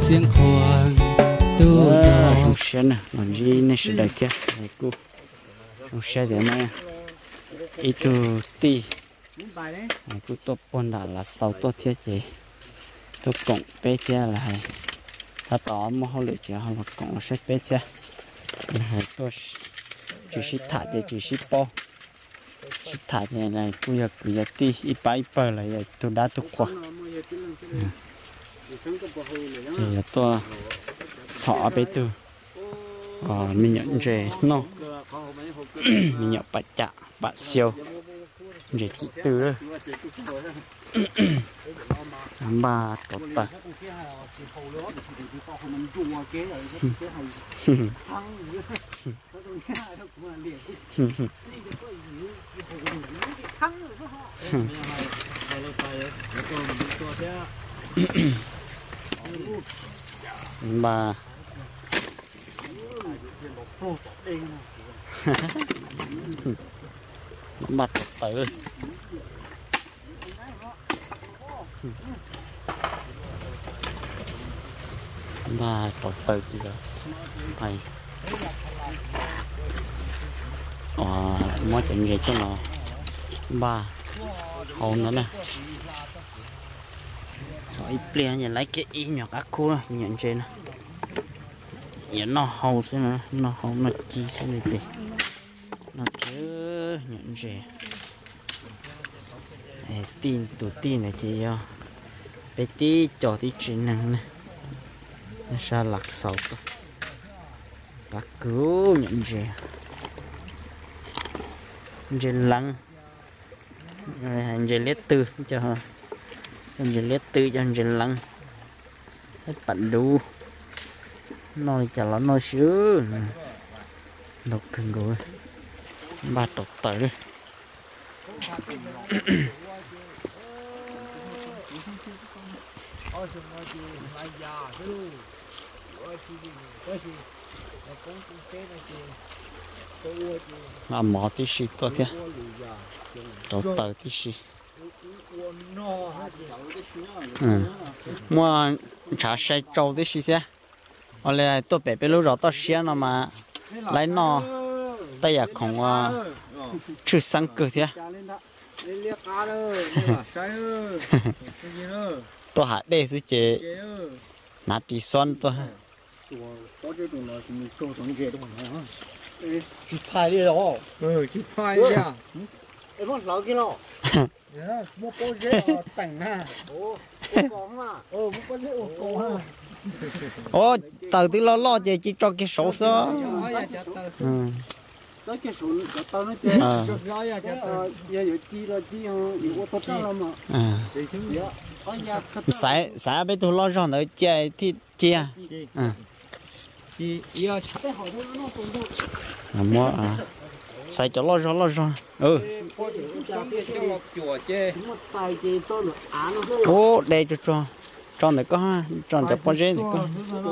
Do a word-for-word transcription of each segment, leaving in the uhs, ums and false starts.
xiên khoan tu trong xe nè làm gì nên sẽ đợi kia này cô trong xe để mà ít tu ti này cô top pon đã là sáu tốt thiết gì tôi cộng bé kia là hay ta tỏ mà họ lựa chọn họ là cộng sẽ bé kia này tôi chỉ sĩ thả thì chỉ sĩ po chỉ thả thì này cô giờ cứ giờ ti ít ba ít ba là tôi đã tôi qua thì tôi xỏ bé từ ờ mình nhận về nó mình nhận bạch chạ bạch siêu về chị từ đó ba tốt ta ba mặt tử ba tốt tử gì đó thầy ờ mua chuyện gì cho nó ba hồn nữa nè rồi plea nhà lấy cái y nhỏ các cô nhận trên nhận nó hầu xem nó nó hầu nó chi xem đi đi nó cứ nhận về tin tụ tin này chị yo bé tí cho tí chuyện năng nè nó sao lạc sầu các cô nhận về nhận lăng rồi hành về lết tư cho hành về lết tư cho hành về lăng hết bận đủ nói chả là nói sữa độc thường rồi ba độc tới đây à mỏ tí xí to thế độc tới tí xí mua trả sai trâu tí xí thế ở đây tôi bé bé lúc đó tôi xé nó mà lấy nó tay à không chữ sang cơ thế tôi hạ đây chứ chị nát đi xoắn tôi chỉ phải đi đó ừ chỉ phải đi à em muốn lão kia lo mua con dế tặng ha ô con mà ừ mua con dế ô con ha ô từ từ lo lo chị chỉ cho cái số số ừ đó cái số tao nó chơi cho rồi à cho giờ giờ chi là chi giờ có tốt lắm mà à sai sai bây tôi lo rồi nữa chơi thì chia à chi giờ cái hỏi nó nó mua à sai cho lo rồi lo rồi ừ ô đây cho cho cho này có ha cho này có dễ thì có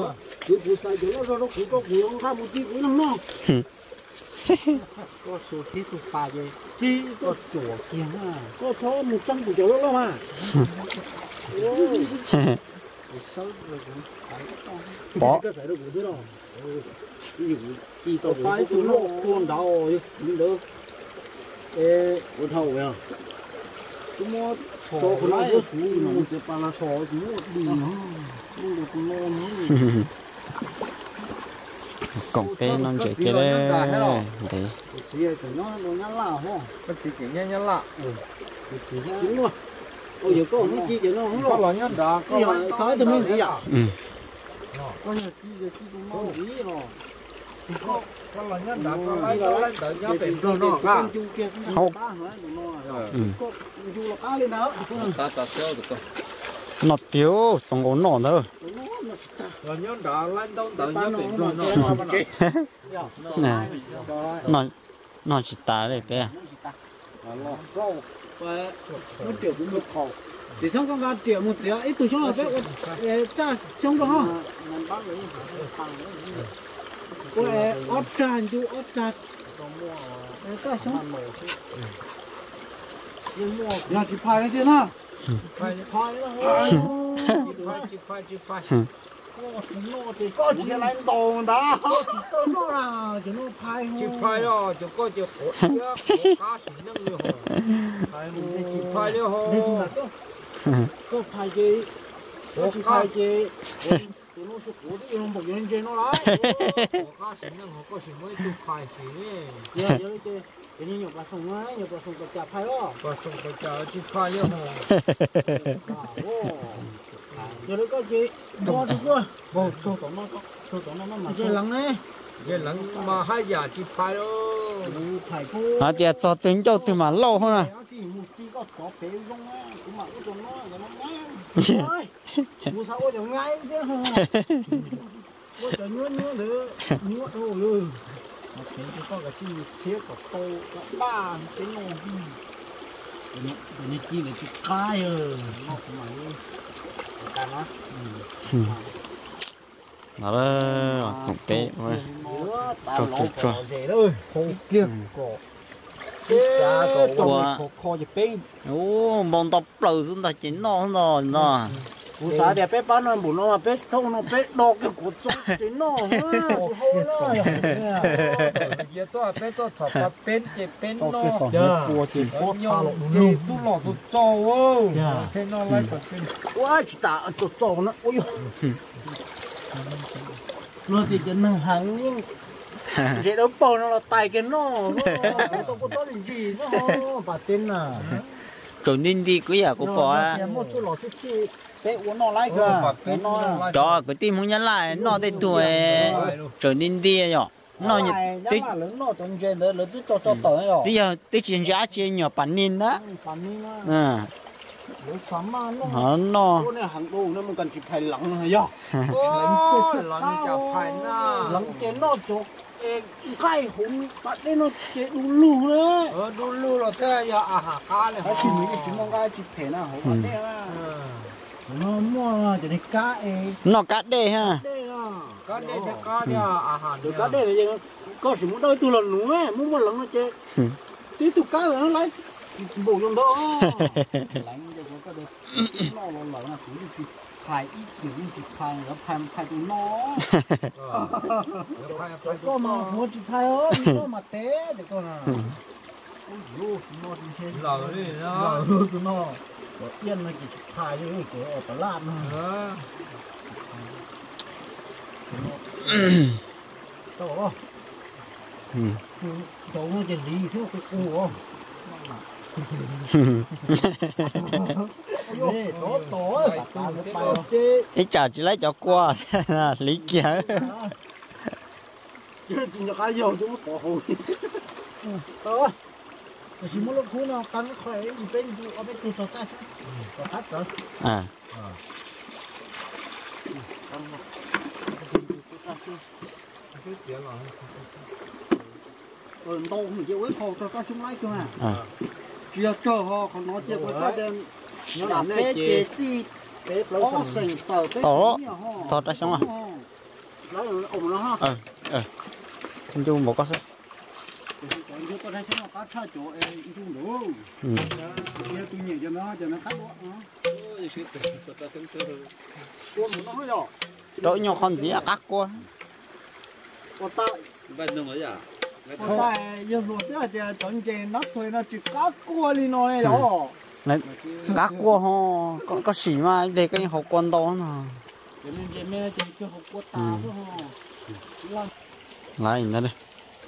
có số thiết tụ phá vậy chi có chỗ kia ha có thó một trăm của chỗ đó mà bỏ cái sợi đó của thế nào chi tụ phá tụ lô con đào những đứa ê con thầu vậy chúng nó cho con lái cũ mà một cái pala sò chúng nó đi nó không được con lô nữa cổng cái non chạy kia đấy đấy chỉ nó nó nhăn lạ ha cái chỉ chỉ nhăn nhăn lạ chỉ chính luôn ôi giờ có không chi cho nó không có là nhăn đá có là có từ mình gì à ừ có giờ chi giờ chi cũng nó gì rồi có có là nhăn đá có lấy có lấy tự nhớ tiền rồi nó cả không ừ du là cá lên đó ta ta xéo được nó tiêu trong ổ nọ nữa rồi nhớ đá lên đâu tự nhớ tiền rồi nó nè nó nó chỉ ta đấy bé nó sâu và nó tiểu cũng được khẩu thì xong con ra tiểu một triệu ít từ chỗ là bé cha trong đó ha cái ớt tràn chú ớt tràn cái sống nhà chỉ phải cái tiền ha phải phải đó chỉ phải chỉ phải chỉ phải nó thì có chỉ là đồ đó cho nó là cho nó phai chỉ phai đó chỉ có chỉ khổ khổ cá xí nâng nữa hồ phai chỉ phai nữa hồ có phai gì có phai gì tụi nó sẽ khổ đi không một chuyện gì nó lại cá xí nâng hồ có xí mới tụi phai xí nè giờ giờ cái cái này nhục là sông á nhục là sông cái chả phai đó và sông cái chả chỉ phai nữa hồ giờ nó có gì mua được chưa bộ số tổn nó số tổn nó mà chơi lắng đấy giờ lắng mà hai giờ chỉ phai đó phải cô à thì cho tính cho từ mà lâu hơn à chỉ một chỉ có có bé rong á cũng mà cái nó nó nó ngay mua sao cho ngay chứ không mua cho nhớ nhớ nữa nhớ đâu rồi mà thế thì có cái chi切của tô ba cái nồi gì cái này chi là chi cay rồi nó cũng mà cái nó nó đó không té thôi cho cho cho không kia cổ qua kho gì bé ô mong tập lử xuống ta chín nó rồi nó cú sa đẹp bé bán nó bún nó bé thông nó bé đo cái cú trống chín nó hôi nó giờ tôi bé tôi chọn ba bên chỉ bên nó giờ cua chỉ có nhau chỉ tu lọ tu trâu ô thế nó lại còn bên quá chỉ ta cho trâu nó ôi nó thì chỉ nâng hàng nhưng chỉ đâu bao nó là tài cái nó tôi có tốt làm gì nó bà tên à rồi nên đi cứ giờ cũng bỏ một chỗ lọ chút chi bé uống nó lại cơ cái nó cho cái tim không nhắn lại nó đây tuổi rồi nên đi rồi nó như tí lớn nó trong trên đó lớn tí cho cho tới rồi bây giờ tí chuyện giá trên nhỏ bản nín đó bản nín á à nó sắm mà nó nó cái này hàng đồ nó mình cần chỉ phải lắng thôi nhá lắng chả phải na lắng trên nó chỗ cái hùng bạn đây nó chế đủ lù đấy ờ đủ lù rồi thế giờ à hà cá này cái chỉ mấy cái chúng nó cái chỉ thể nào hổ bạn đây à nó mua cho nên cá ấy nó cá đê ha đây à cá đây thế cá thì à hà được cá đây là gì có chỉ muốn đôi tu lần nữa ấy muốn một lần nó chế tí tu cá rồi nó lấy bổ trong đó lạnh cho có được nó nó lẩu là cũng chỉ phải ít chỉ chỉ phải nó phải phải tụi nó có mà muốn chỉ phải ơi có mà té thì con à ôi nó thì thế lẩu đi nó lẩu tụi nó yên là chỉ phải như cái của ở Lan nữa tổ tổ nó chỉ lý thiếu cái cua ít chả chỉ lấy cho qua lý kia chứ chỉ là cái dầu chúng nó hồi đó chỉ muốn lúc khu nào cắn khỏe thì bên ở bên tụt ra có thắt rồi à rồi đâu mình chịu ấy khô cho các chúng lấy chưa à chưa cho họ còn nói chuyện với các em nó làm bé chế chi bé nó sành tàu bé tổ thọt ra xong à lấy ủng nó ha ờ ờ không chung một có số chúng tôi thấy nó cá cha chỗ ấy chung đủ bây tôi nhìn cho nó cho nó cắt đó nó hơi nhỏ đôi nhau con gì à cắt qua còn ta bên đâu mới à còn ta giờ ruột thế thì chọn chèn nắp thôi nó chỉ cắt qua đi nó này đó này cắt qua ho có có xỉ mà để cái hộp con đó nè cho nên chị mẹ chỉ cho hộp qua ta thôi ha lại nữa đây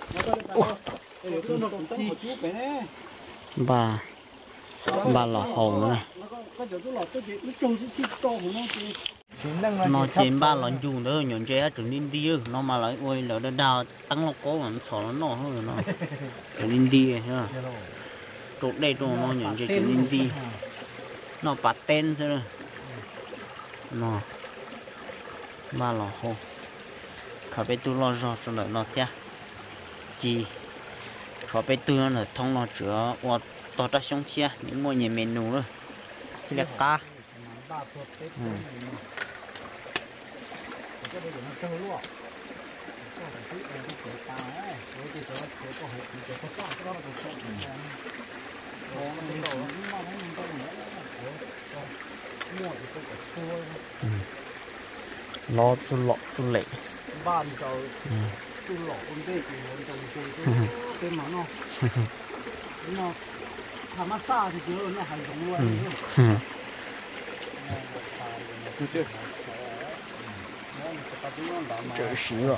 bà bà lò hầu nữa nó trên ba lon dùng nữa nhọn chế trở nên đi nó mà lại ôi lỡ nó đào tăng lọc cố mà nó sò nó nọ hơn nó trở nên đi ha trộn đây trộn nó nhọn chế trở nên đi nó bắt tên rồi nó ba lò hầu khả bé tu lo rồi cho đợi nó kia chi khả bé tu nó là thông nó chữa hoặc tao đã xong kia những món nhà menu rồi thì là cá lo su lọ su lệ ban cho tu lọ con tê thì nó trồng trồng cái mà nó nó thà massage thì chứ nó hành động luôn chữ xí rồi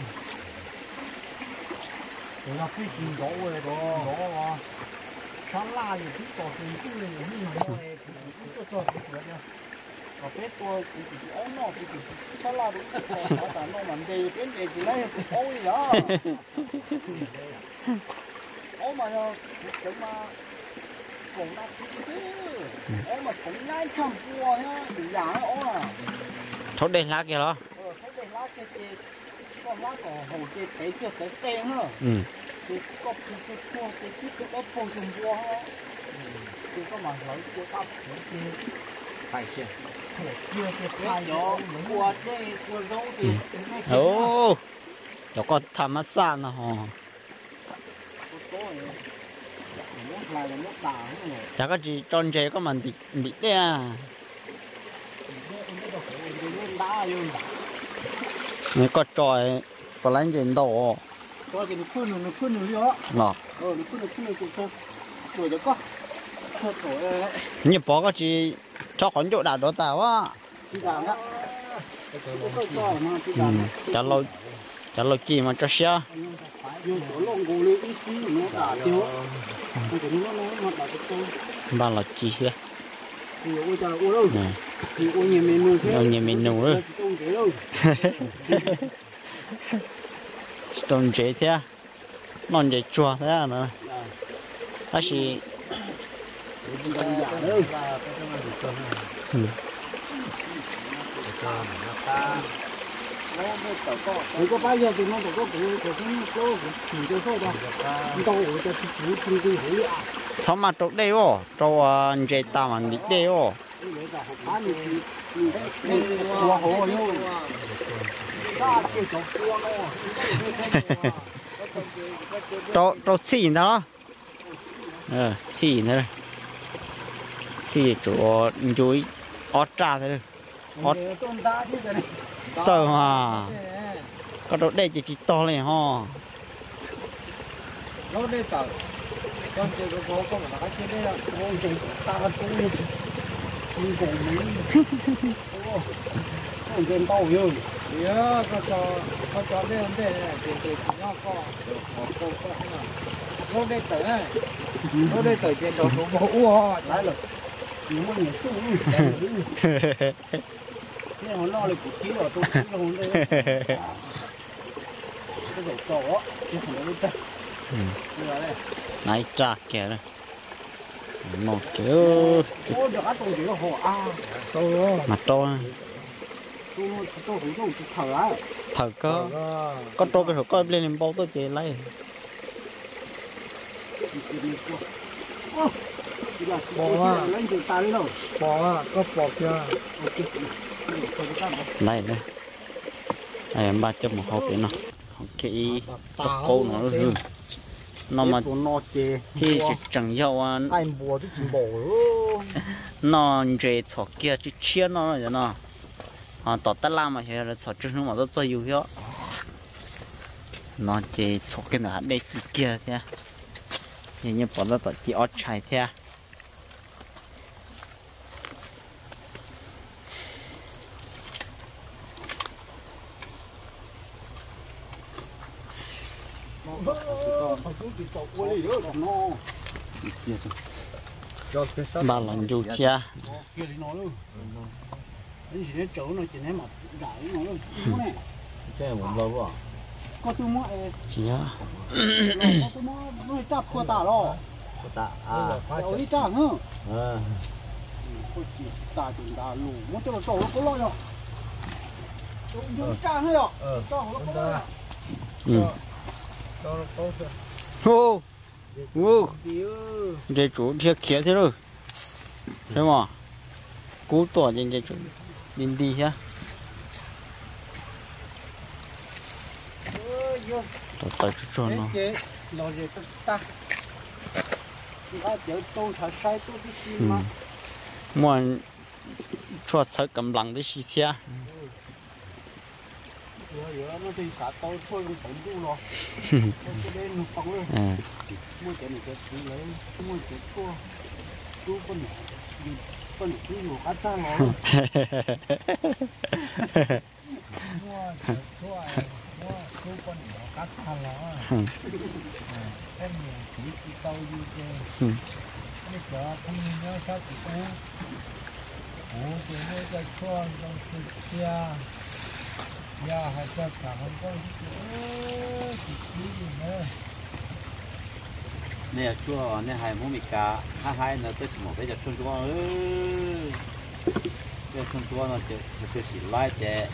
nó cái gì đó rồi đó đó sáng la thì thích có cái cái này như nó này thì cũng cho cho được nha có biết tôi chỉ chỉ ốm nó thì chỉ sáng la đúng cóแต่nó mình đi đến đây thì lấy ôi đó ốm mà nó cũng mà cũng đã chứ ốm mà cũng ngay trong cua nhá bị giả ốm à thốt đây lá kia đó ờ thốt đây lá kia kia con lá cỏ hồ kia cái kia cái tên nữa ừ thì có cái cái cua cái cái cái cái phong trùng cua ha thì có mà nói cua táp thì phải chưa kia kia cái đó cua đây cua rau thì ô cho con tham massage nó hò chả có gì tròn chế có mình bị bị đấy à người có tròi có lấy gì đồ tròi thì nó phun nó phun nó liо ngọt ờ nó phun nó phun nó cũng thôi rồi đó có thôi rồi như bỏ có gì cho con chỗ đào đó tao á chả lâu chả lâu chi mà cho xe ba là chi hết ô nhiều menu thế nhiều nhiều menu nữa trồng chế thế non chế chua thế à nữa ta chỉ nếu có bao giờ thì nó có cái cái cái chỉ cho thôi đâu đâu cho chỉ chỉ chỉ hủy à sao mà trộn đây ô trộn chế ta mà đi đây ô trộn trộn xì đó ờ xì nữa xì chỗ chuối ót trà thế ót trời mà có đồ đây chỉ chỉ to này ho nó đây tờ con chơi có có có mà cái chơi đây là con chơi ta con chơi con cổ mấy con chơi tàu nhiều nhớ có cho có cho đây hôm đây này tiền tiền nó có có có có nó đây tờ này nó đây tờ tiền đồ đồ bộ ho đấy rồi những con người xung thế nó lo được một ký rồi tôi không đây cái đồ tổ cái thằng nó này trà kìa này một kiểu mà to thật có có to cái hồ coi lên bao tôi chơi lấy bỏ có bỏ chưa lấy đây này ba trăm một hộp đấy nó ok cho cô nó hư nó mà thì chỉ chẳng yêu anh nó chơi trò kia chỉ chia nó rồi nó à tao ta làm mà hiện là trò chơi mà nó cho yêu hiệu nó chơi trò cái nào đây chỉ kia thế như như bọn nó chỉ ót chạy thế ba lần dù chia có tôi mua chia có tôi mua nuôi chắp qua tả rồi tạ à ở đi trả nữa à tả chúng ta lù muốn cho nó tổ nó có lo rồi chúng trả hay rồi cho nó có lo ừ ô ô để chủ thiệt kia thế rồi thấy mà cú tỏa trên cái chủ đi đi ha tao tao cho nó lo gì ta ta chở tôi thà sai tôi cái gì mà muốn cho sợ cầm lăng đấy xí thia giờ nó thì sát tao thôi không tốn đủ rồi cái đây nó phẳng luôn à mua cái này cái thứ lấy mua cái cua cua con con cái nhiều cá cha nó mua cái cua mua cua con nhỏ cá cha nó em nhiều chỉ chỉ tao như thế bây giờ không nhớ sao chỉ có ủa chỉ nhớ cái cua trong cái kia ya hay cho cả không có chỉ chỉ gì nữa nè chua nè hai món mì cá hai hai nó tới một cái giờ xuân chua ơi cái xuân chua nó chỉ cái chỉ lái chè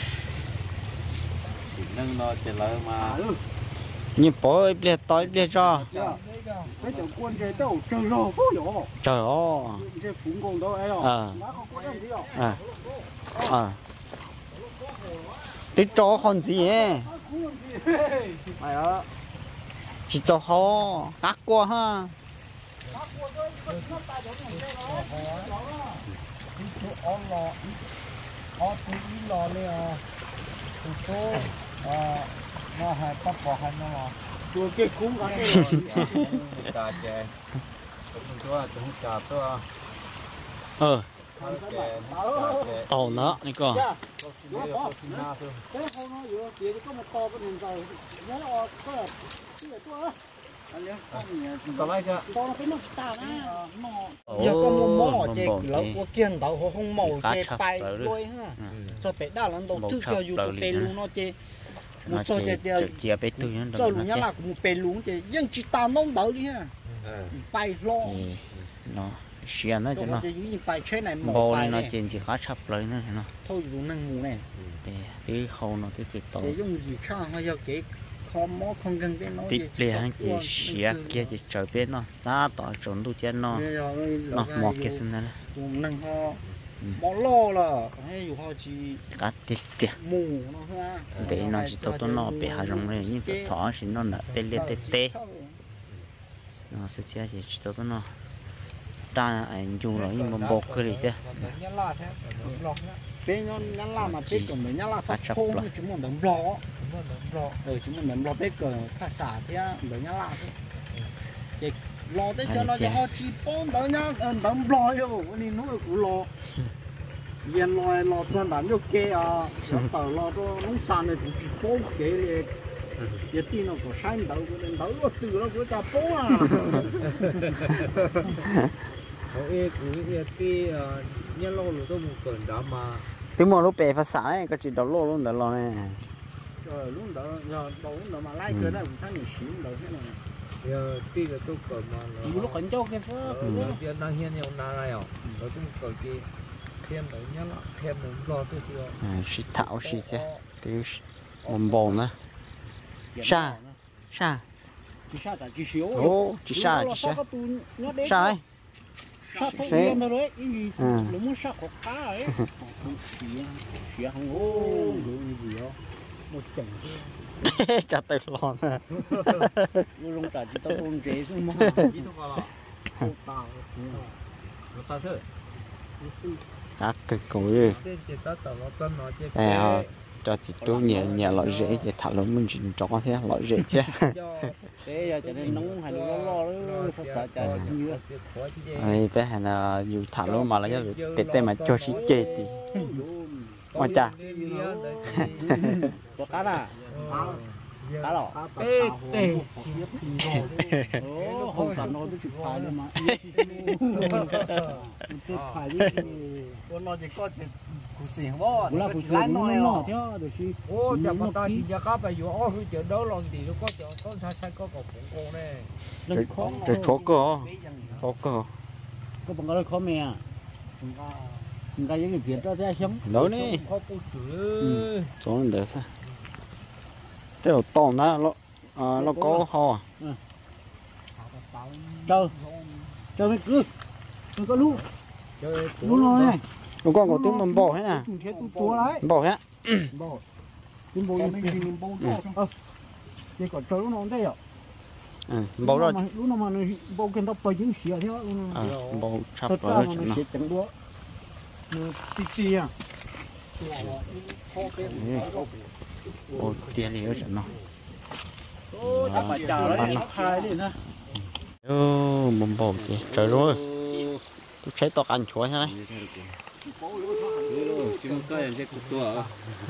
chỉ nâng nó chè lỡ mà như bố bia tối bia cho cái chỗ quân cái tàu trời rồi phố nhỏ trời ơi cái phụng con đó ấy không ờ nó không có cái gì không à à tí cho con gì ấy mày đó chỉ cho họ cắt qua ha ó lò ó tí lò này à tụi số à nó hay bắt bỏ hay nó là tụi cái cúng cái trà chè chua chúng trà chua ờ chè tàu nữa này cơ cái hôm nó vừa kia có một to bên này rồi nó có là cái này to tao lấy chưa to nó cái nó tà na giờ có một mỏ chè lẩu của kiên đậu họ không màu chè bay đôi ha cho phải đa lần đầu tư theo youtube pe luôn nó chè một cho chè chè chia bé tôi nó cho luôn nhá là một pe luôn chè nhưng chỉ ta nông đậu đi ha bay lo nó xia nó cho nó bay chơi này bò này nó trên chỉ khá chậpเลยnữa nó thôi dùng năng mù này để tí hậu nó tí chỉ to để dùng gì sao hay giờ cái không mó không gần cái nó tí lê hàng chỉ xia kia chỉ trời bên nó ta tỏ trốn tu chân nó nó mọc cái sinh này dùng năng ho mỏ lo là hay dùng ho chỉ cá tít tít mù nó ha để nó chỉ tao nó bị hạ rong này nhưng phải xóa thì nó nở bên lên tê tê nó sẽ chia chỉ tao nó ta anh dùng rồi nhưng mà bột cái gì chứ bé nó nhăn la mà bé còn mới nhăn la sắp khô thì chúng mình đấm lò ừ chúng mình đấm lò bé cờ khá xả thế mới nhăn la thôi lò tới cho nó cho họ chỉ bón đỡ nhá đấm lò vô nên nó cũng lò viên lò lò chân đám vô kê à tờ lò cho nó sàn này cũng chỉ bón kê liền giờ tin nó có sai đỡ nên đỡ từ nó cũng ta bón à họ ê cứ ê cái nhá lâu rồi tôi một cơn đó mà tí mà lúc bè phá xã này có chỉ đầu lô luôn đầu lò này rồi lúc đó giờ đầu lúc đó mà lại cái này cũng thấy nhiều xíu đầu thế này giờ tí là tôi cơn mà nó lúc cảnh cho cái phơ giờ đang hiên nhau na này à rồi tôi cơn cái thêm nữa nhá là thêm nữa lo tôi chưa à xịt thảo xịt chứ tí mồm bồn nữa sa sa chỉ sa tại chỉ xíu ô chỉ sa chỉ sa sa đấy sa thôi yên rồi đấy gì nó muốn sa có cá ấy xía xía không ô gì đó một chồng chặt tay lon nè nó rong trả chỉ tao rong chế thôi mà chỉ tôi vào tao nó ta thôi các cái cối trên chỉ ta tao nó tân nó chỉ à cho chị chú nhẹ nhẹ loại rễ để thảo luận mình chuyện cho thế loại rễ chứ thế giờ cho nên nóng hay nó lo đó sợ sợ chạy như ấy bé hay là dù thảo luận mà là cái cái tên mà cho chị chê thì mà cha có cá à cá lỏ ê ê không cần nói với chụp phải nữa mà chụp phải đi con nói gì con cụ sĩ không có là cụ sĩ nó nó theo được chứ ô chả bắt ta chỉ cho cá phải vô ô hư chợ đấu lòng thì nó có chợ con sai sai có cọc cũng con nè cái cái khó cơ khó cơ có bằng cái khó mè người ta những cái việc đó ra sống đó nè khó phụ xử chỗ này được sao cái đầu to nó nó nó có ho chờ chờ mày cứ đừng có lú lú rồi này nó con có tiếng mầm bò hết nè bò hết bò tiếng bò mình mình bò to chỉ còn chờ nó đây à ừ bò rồi lú nó mà bò cái tóc bay những xìa theo bò sắp rồi rồi nó sẽ chẳng đua nó xì xì à ô tiền thì ở chỗ nó chắc phải chào đấy hai đi nè ô bầm bầu chị trời rồi tôi thấy tóc ăn chuối thế này chúng tôi làm cái cục tua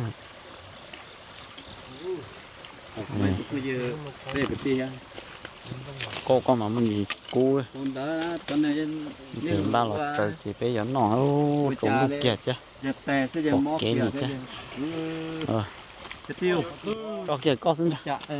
bây giờ đây cái gì ha cô con mà mình gì cô con đó con này thì ba là trời chỉ bây giờ nó trúng lúc kia chứ giật tè sẽ giờ móc kia chứ ờ tiêu cho kia có xin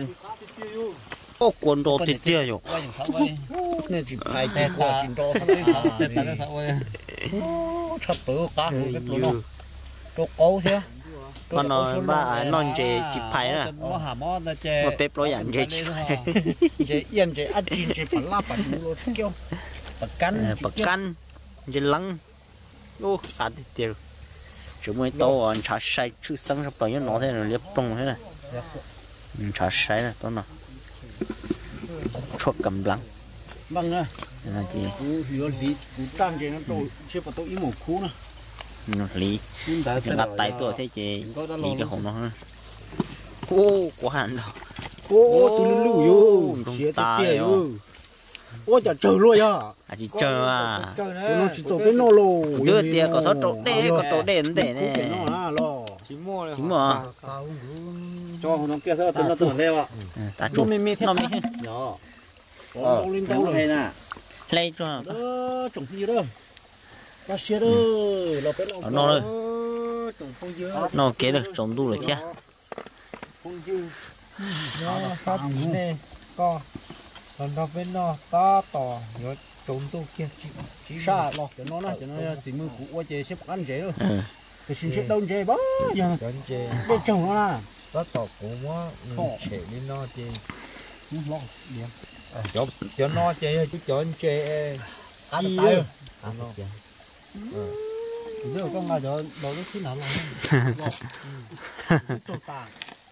ô quần đồ thịt kia rồi nên chỉ phải tè ta chỉ đồ xong rồi tè ta nó sao vậy chắp bự cá cái bự nó đồ cố thế con nói ba non chế chip phải nè nó hả mó ta chè mà bếp lối ăn chế chip chè yên chè ăn chín chè phải lá phải luôn kêu phải cắn bạc canh chế lăng ô cả thịt tiêu chúng mới to ăn chả say chứ sáng sắp bao nhiêu nó thế rồi liếp bông thế này chả say này to nào chuột cầm lăng vâng à là gì hiểu lý cú tăng chè nó tôi chưa có tôi ý một cú nè nó lý chúng ta tay tôi thấy chị lý cái hồn nó ô quá hẳn đâu ô tôi lưu vô trong tay vô ô chả chờ luôn à à chị chờ à nó chỉ tổ cái nô lô đưa tiền có số trộn đê có trộn đê đến để này chỉ mua chính mà cho nó kia sao tụi nó tụi leo ạ ta chụp nó mới nhỏ ờ lên đâu hay nè lấy cho đó trồng gì đó cá xe đó là cái nó rồi trồng phong dưa nó kế được trồng đủ rồi chứ phong dưa nó phát nè co còn nó bên nó to to nhớ trốn tu kia chỉ xa lọ cho nó nè cho nó xì mưa cũ qua chè xếp ăn chè rồi cái xin xếp đâu chè bó giờ chén chè để trồng nó nè nó to cũng quá chè đi nó chè lo điểm cho cho nó chè chứ cho anh chè ăn được tay ăn nó rồi con là giờ đâu có khi nào làm trồng tàng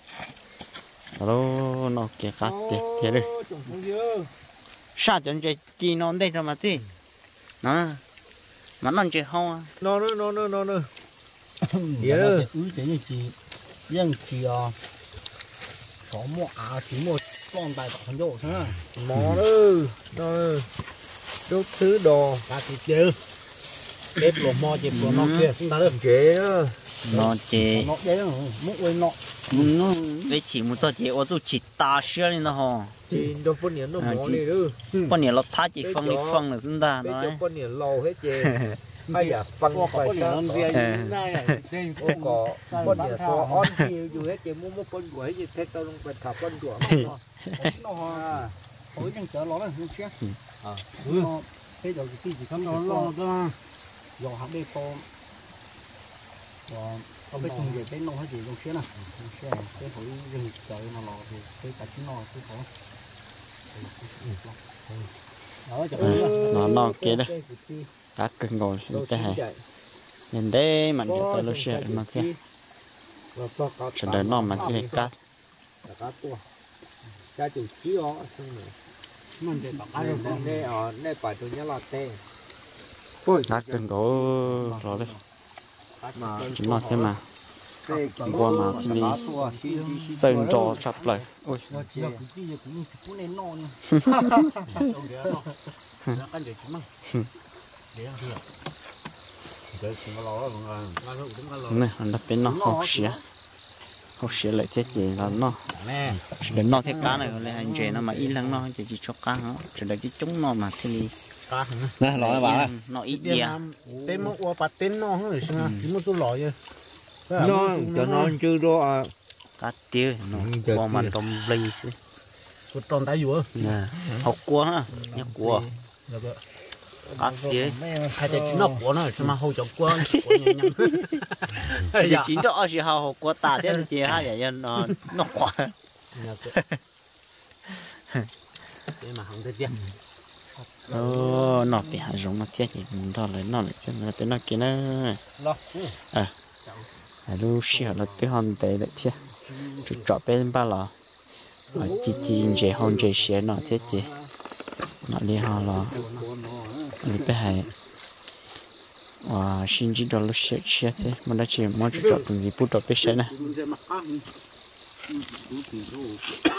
rồi nó kế cắt kế kế được trồng phong dưa sao cho chơi chi nó đây cho mà tí nó mà nó chơi không nó nữa nó nữa nó nữa yeah ứ thế như chị riêng chị à số mua à chỉ mua con tài bảo thành độ thế mò nữa nó đốt thứ đồ cá thịt chứ bếp lò mò chìm lò nó kia chúng ta được chè đó nó chơi nó đấy muốn quên nọ nó với chỉ một tờ chơi ô tô chỉ ta sửa lên nó hò chè đâu phân nhẫn nó mò đi nữa con này nó thắt chỉ phân đi phân được chúng ta bây nói giờ phân nhẫn lâu hết chè hay à phân phải sao ô có phân nhẫn to on nhiều dù hết chè mua mua phân của hết gì thế tao không phải thả phân của nó à tối chẳng chở nó là không chết à nó thế rồi cái gì không nó lo đó rồi học đi po rồi không biết không về cái nông hay gì không chết nè không chết cái hồi rừng trời nó lò thì cái cả chúng nó cái khó nó nó kia đấy cá cưng rồi cái này nhìn đây mà nhiều tôi lo xe mà thế cho đến nó mà thế cá cá tua cá chịu chí ó mình để cá đây đây ở đây phải tôi nhớ là tê cá cưng rồi rồi đấy chỉ nó thế mà qua mà thì đi dần trò chặt lại ôi này anh đã bên nó học xía học xía lại thế gì là nó để nó thế cá này lại hành chế nó mà ít lắm nó chỉ chỉ cho cá nó chỉ để cái chúng nó mà thế đi nè nói bạn nó ít gì à tên một quả bát tên nó hơn rồi chỉ một số loại thôi nó cho nó chưa đó cá tiêu nó qua mà tôm ly xí một tròn tay dừa nè học cua ha nhắc cua cá tiêu hai tay nó của nó sao mà hôi chọc cua thì chính đó chỉ học học cua tả thế chỉ hai vậy nhân nó nó quả để mà không thể tiền ờ nó bị hạ giống mà thiết thì mình đó lấy nó lại cho nó tới nó kia nó à à lúc xưa nó tới hòn tệ lại thiết chỉ chọn bên ba lò à chỉ chỉ chế hòn chế xé nó thiết gì nó đi hòn lò đi bên hải và xin chỉ đó lúc xưa xé thế mà nó chỉ muốn chỉ chọn từng gì bút đó bên xé này đủ tiền đâu